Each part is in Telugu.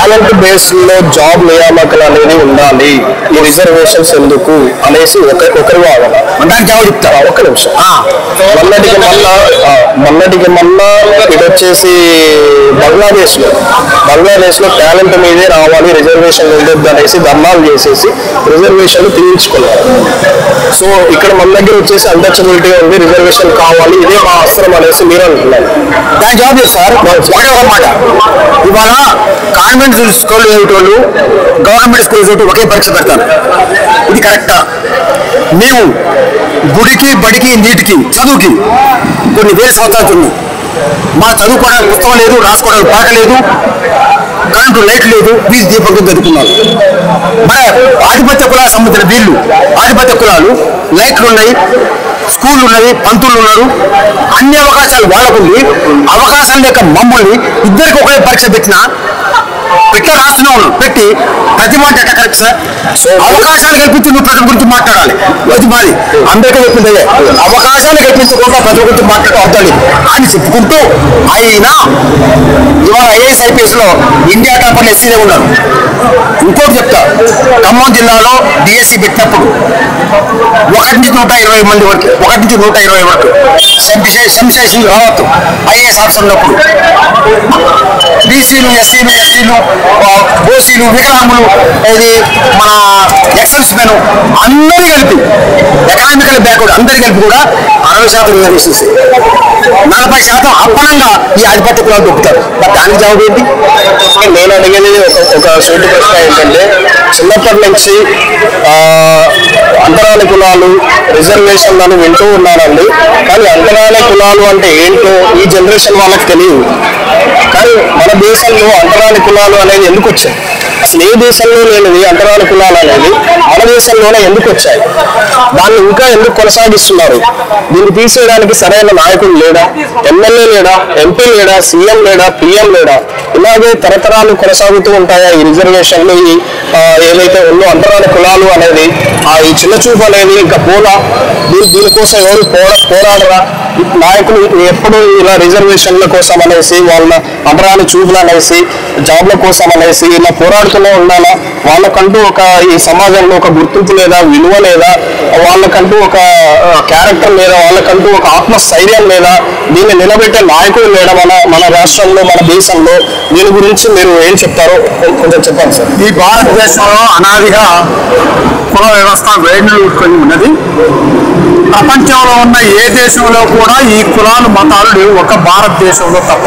టాలెంట్ బేస్ లో జాబ్ నియామకాలు అనేది ఉండాలి, ఈ రిజర్వేషన్స్ ఎందుకు అనేసి ఒకరి వాదన. దానికి జవాబు చెప్తారా? ఒక్క నిమిషం. మొన్నటికి మళ్ళా ఇది వచ్చేసి బంగ్లాదేశ్ లో టాలెంట్ మీదే రావాలి, రిజర్వేషన్ ఉండొద్దు అనేసి ధర్నాలు చేసేసి రిజర్వేషన్ తీయించుకున్నారు. సో ఇక్కడ మన దగ్గర వచ్చేసి అన్టచబిలిటీ ఉంది, రిజర్వేషన్ కావాలి, ఇదే మా అవసరం అనేసి మీరు అంటున్నారు. దానికి జవాబు చేస్తారు. ఒకటే ఒక మాట, ఇవాళ కాన్వెంట్ స్కూల్ చదివేటోళ్ళు గవర్నమెంట్ స్కూల్ చదివేటోళ్ళు ఒకే పరీక్ష పెడతారు. ఇది కరెక్టా? మేము గుడికి బడికి నీటికి చదువుకి కొన్ని వేల సంవత్సరాలు తిన్నాం. మా చదువుకోవడానికి పుస్తకం లేదు, రాసుకోవడానికి పాట లేదు, కరెంటు లైట్ లేదు, వీధి దీపంతో చదువుకున్నాను. మరి ఆధిపత్య కులాలకు సంబంధించిన వీళ్ళు ఆధిపత్య కులాలు లైట్లు ఉన్నాయి, స్కూళ్ళు ఉన్నవి, పంతులు ఉన్నారు, అన్ని అవకాశాలు వాళ్ళకుంది. అవకాశాలు లేక మమ్మల్ని ఇద్దరికి ఒకే పరీక్ష పెట్టినా రాస్తూనే ఉన్నాం. పెట్టి ప్రతి మాట ఎట్లా కరెక్ట్ సార్? అవకాశాలు కల్పించి నువ్వు ప్రజల గురించి మాట్లాడాలి, అది మాది అందరికీ చెప్పింది. అవకాశాలు కల్పించకుండా ప్రజల గురించి మాట్లాడాలి అని చెప్పుకుంటూ అయినా ఇవాళ ఐఏఎస్ ఐపీఎస్ లో ఇండియా టాపర్లు ఎస్సీలే ఉన్నారు. ఇంకోటి చెప్తా, ఖమ్మం జిల్లాలో డిఎస్సి పెట్టినప్పుడు 1 నుంచి 120 మంది వరకు, 1 నుంచి 120 వరకు సంశేషులు రావద్దు ఐఏఎస్ ఆఫీసర్ ఉన్నప్పుడు బీసీలు, ఎస్సీలు, ఎస్టీలు, ఓసీలు, వికలాంగులు, ఇది మన ఎక్సెస్ మెన్ అందరూ కలిపి ఎకనామికల్ బ్యాక్వర్డ్ అందరూ కలిపి కూడా 60% రిజర్వేషన్స్, 40% అప్పనంగా ఈ ఆధిపత్య కులాలు దొక్కుతారు. మరి దానికి జవాబు ఏంటి? నేను అడిగేది ఒక సూటి ప్రశ్న ఏంటంటే, చిన్నప్పటి నుంచి అంతరాల కులాలు రిజర్వేషన్ అని వింటూ ఉన్నానండి, కానీ అంతరాల కులాలు అంటే ఏంటో ఈ జనరేషన్ వాళ్ళకి తెలియదు. కానీ మన దేశంలో అంతరాల కులాలు అనేది ఎందుకు వచ్చాయి? అసలు ఏ దేశంలో లేనిది అంతరాల కులాలు అనేది మన దేశంలోనే ఎందుకు వచ్చాయి? దాన్ని ఇంకా ఎందుకు కొనసాగిస్తున్నారు? దీన్ని తీసేయడానికి సరైన నాయకుడు లేడా, ఎమ్మెల్యే లేడా, ఎంపీ లేడా, సీఎం లేడా, పిఎం లేడా? ఇలాగే తరతరాలు కొనసాగుతూ ఉంటాయా ఈ రిజర్వేషన్లు? ఏదైతే ఉందో అంతరాల కులాలు అనేది ఈ చిన్న చూపు అనేది ఇంకా పోలా? దీనికోసం ఎవరు పోరాడరా? నాయకులు ఎప్పుడు ఇలా రిజర్వేషన్ల కోసం అనేసి, వాళ్ళ అంతరాల చూపులు అనేసి, జాబ్ల కోసం అనేసి ఇలా పోరాడుతూనే ఉండాలా? వాళ్ళకంటూ ఒక ఈ సమాజంలో ఒక గుర్తింపు లేదా, విలువ లేదా, వాళ్ళకంటూ ఒక క్యారెక్టర్ లేదా, వాళ్ళకంటూ ఒక ఆత్మస్థైర్యం లేదా, దీన్ని నిలబెట్టే నాయకులు లేడా మన రాష్ట్రంలో, మన దేశంలో? దీని గురించి మీరు ఏం చెప్తారో కొంచెం చెప్పండి సార్. ఈ భారతదేశంలో అనాదిగా కుల వ్యవస్థ వేడిని ఉన్నది. ప్రపంచంలో ఉన్న ఏ దేశంలో కూడా ఈ కులాలు మతాలు లేవు, ఒక భారతదేశంలో తప్ప.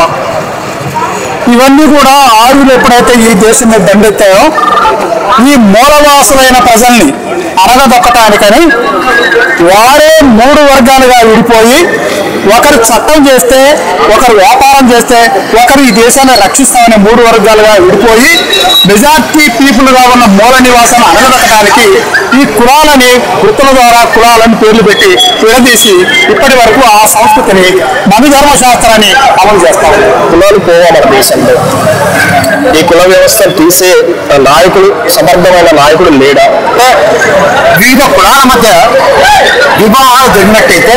ఇవన్నీ కూడా ఆర్యులు ఎప్పుడైతే ఈ దేశం మీద దండెత్తాయో ఈ మూలవాసులైన ప్రజల్ని అరగదొక్కటానికని వారే 3 వర్గాలుగా విడిపోయి, ఒకరు చట్టం చేస్తే, ఒకరు వ్యాపారం చేస్తే, ఒకరు ఈ దేశాన్ని రక్షిస్తామని 3 వర్గాలుగా విడిపోయి మెజార్టీ పీపుల్గా ఉన్న మూల నివాసాన్ని అరగదొక్కడానికి ఈ కులాలని, వృత్తుల ద్వారా కులాలని పేర్లు పెట్టి విడదీసి ఇప్పటి వరకు ఆ సంస్కృతిని, మనుధర్మ శాస్త్రాన్ని అమలు చేస్తారు. కులాలు పోవాలి దేశంలో. ఈ కుల వ్యవస్థ తీసే నాయకుడు, సమర్థమైన నాయకుడు లేడా? వివిధ కులాల మధ్య వివాహాలు జరిగినట్టయితే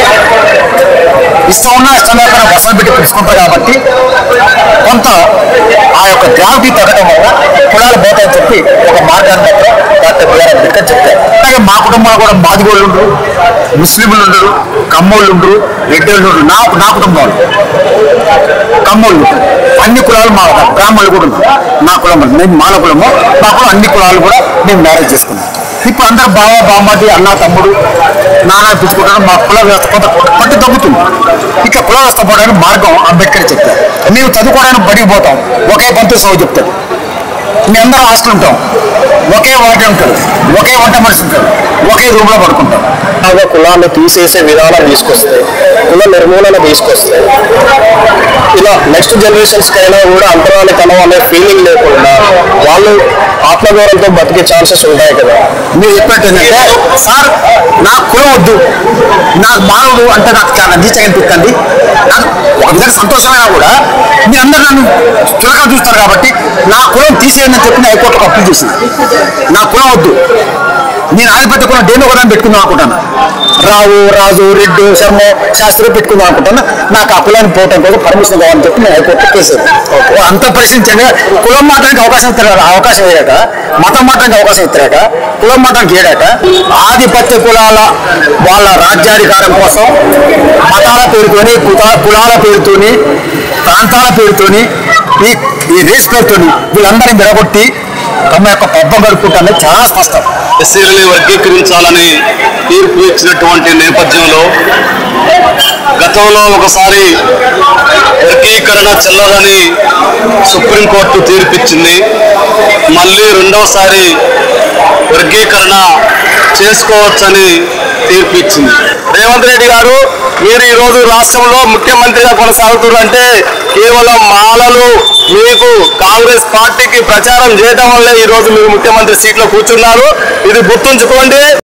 ఇష్టం ఉన్న ఇష్టం లేకుండా వసలు పెట్టి పిలుచుకుంటారు. కాబట్టి కొంత ఆ యొక్క గ్రావిటీ తగ్గడం వల్ల కులాలు పోతాయని చెప్పి ఒక మార్గాన్ని మాత్రం డాక్టర్ బిఆర్ అంబేద్కర్ చెప్తారు. అలాగే మా కుటుంబంలో కూడా మాదిగోళ్ళు ఉండరు, ముస్లింలు ఉండరు, కమ్మోళ్ళు ఉండరు, రెడ్డోళ్ళు ఉండరు. నా కుటుంబంలో కమ్మోళ్ళు, అన్ని కులాలు మా బ్రాహ్మణులు కూడా ఉన్నారు. నా కులం మేము మాల కులము, మా కులం అన్ని కులాలు కూడా మేము మ్యారేజ్ చేసుకున్నాం. ఇప్పుడు అందరూ బావ, బామ్మది, అన్న, తమ్ముడు, నాన్న పిలుచుకుంటారు. మా కుల వ్యవస్థ కొంత పట్టు తగ్గుతుంది. ఇట్లా కుల వ్యవస్థ పోవడానికి మార్గం అంబేద్కర్ చెప్తారు. మేము చదువుకోవడానికి బడికి పోతాం, ఒకే పంతులు సౌ చెప్తాడు. మేము అందరం హాస్టల్ ఉంటాం, ఒకే వాటి ఉంటారు, ఒకే వంట మనిషి ఉంటారు, ఒకే రూమ్లో పడుకుంటాం. కులాన్ని తీసేసే విధానం తీసుకొస్తే, కుల నిర్మూలన తీసుకొస్తే, ఇలా నెక్స్ట్ జనరేషన్స్ కైనా కూడా అంతరానితనం అనే ఫీలింగ్ లేకుండా వాళ్ళు ఆత్మగౌరవంతో బతికే ఛాన్సెస్ ఉంటాయి కదా. మీరు చెప్పినట్టు ఏంటంటే, సార్ నాకు కులం వద్దు, నాకు మానవుడు అంటే నాకు చాలా నీచంగా అనిపిస్తుంది, నాకు ఒక విధంగా సంతోషమైనా కూడా మీరందరూ నన్ను చులకగా చూస్తారు కాబట్టి నా కులం తీసేయండి అని చెప్పి హైకోర్టుకు అప్పీల్ చేసింది. నా కులం వద్దు, నేను ఆధిపత్య కులం దేని ఒకదాన్ని పెట్టుకుందాం అనుకుంటాను. రావు, రాజు, రెడ్డి, శర్మ, శాస్త్రి పెట్టుకుందాం అనుకుంటాను. నాకు ఆ కులాన్ని పోవటం కోసం పర్మిషన్ కావాలని చెప్పి నేను హైకోర్టు కేసు అంత పరిశీలించగా కులం మాట్లాడానికి అవకాశం వేయక, మతం మాట్లాడానికి అవకాశం ఇస్తారట, కులం మాట్లానికి ఏడాక ఆధిపత్య కులాల వాళ్ళ రాజ్యాధికారం కోసం మతాల పేరుతోని, కులాల పేరుతోని, ప్రాంతాల పేరుతోని, ఈ రేస్ పేరుతోని వీళ్ళందరినీ మెడగొట్టి తమ యొక్క పబ్బం గడుపుకుంటానే చాలా స్పష్టం. ఎస్సీలని వర్గీకరించాలని తీర్పు ఇచ్చినటువంటి నేపథ్యంలో గతంలో ఒకసారి వర్గీకరణ చెల్లదని సుప్రీంకోర్టు తీర్పిచ్చింది. మళ్ళీ రెండవసారి వర్గీకరణ చేసుకోవచ్చని తీర్పు ఇచ్చింది. రేవంత్ రెడ్డి గారు, మీరు ఈరోజు రాష్ట్రంలో ముఖ్యమంత్రిగా కొనసాగుతున్నారంటే కేవలం మాలలు మీకు కాంగ్రెస్ పార్టీకి ప్రచారం చేయడం వల్లే ఈరోజు మీరు ముఖ్యమంత్రి సీట్లో కూర్చున్నారు. ఇది గుర్తుంచుకోండి.